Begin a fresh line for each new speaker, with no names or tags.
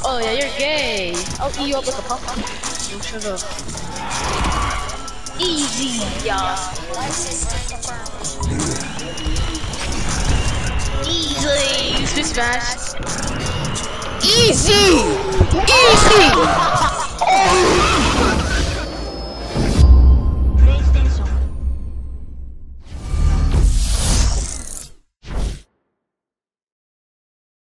Oh yeah, you're gay. I'll eat you up like a pump. Oh, shut up. Easy, yeah. Easy. Spit smash.
Easy! Easy!